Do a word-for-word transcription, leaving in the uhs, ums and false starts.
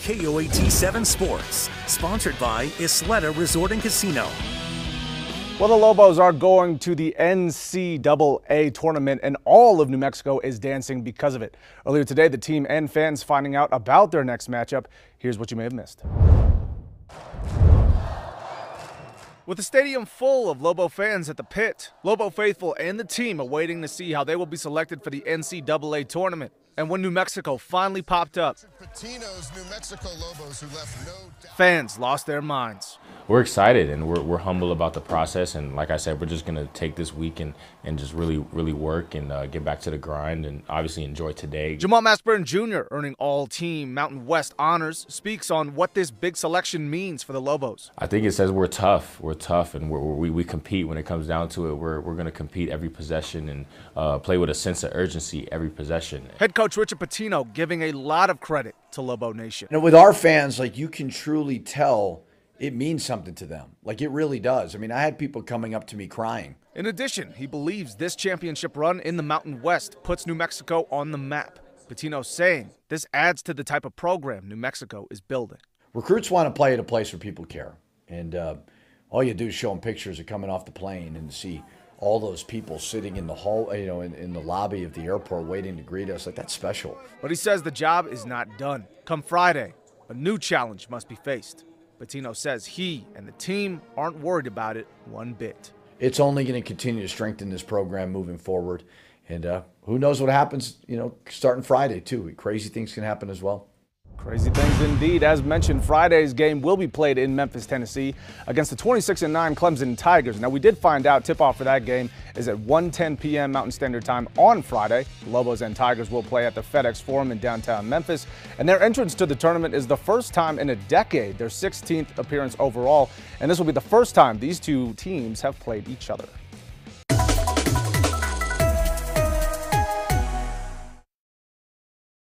K O A T seven Sports, sponsored by Isleta Resort and Casino. Well, the Lobos are going to the N C double A tournament, and all of New Mexico is dancing because of it. Earlier today, the team and fans finding out about their next matchup. Here's what you may have missed. With the stadium full of Lobo fans at the pit, Lobo faithful and the team are waiting to see how they will be selected for the N C double A tournament. And when New Mexico finally popped up, Patino's New Mexico Lobos, who left no doubt. Fans lost their minds. We're excited and we're, we're humble about the process, and like I said, we're just going to take this week and, and just really, really work and uh, get back to the grind and obviously enjoy today. Jamal Mashburn Junior, earning all-team Mountain West honors, speaks on what this big selection means for the Lobos. I think it says we're tough. We're tough and we're, we, we compete when it comes down to it. We're, we're going to compete every possession and uh, play with a sense of urgency every possession. Head coach Richard Patino giving a lot of credit to Lobo Nation. And with our fans, like, you can truly tell it means something to them. Like, it really does. I mean, I had people coming up to me crying. In addition, he believes this championship run in the Mountain West puts New Mexico on the map. Patino saying this adds to the type of program New Mexico is building. Recruits want to play at a place where people care. And uh, all you do is show them pictures of coming off the plane and see all those people sitting in the hall, you know, in, in the lobby of the airport waiting to greet us. Like, that's special. But he says the job is not done. Come Friday, a new challenge must be faced. Patino says he and the team aren't worried about it one bit. It's only going to continue to strengthen this program moving forward. And uh, who knows what happens, you know, starting Friday, too. Crazy things can happen as well. Crazy things indeed. As mentioned, Friday's game will be played in Memphis, Tennessee against the twenty-six and nine Clemson Tigers. Now, we did find out tip-off for that game is at one ten p m Mountain Standard Time on Friday. The Lobos and Tigers will play at the FedEx Forum in downtown Memphis, and their entrance to the tournament is the first time in a decade, their sixteenth appearance overall, and this will be the first time these two teams have played each other.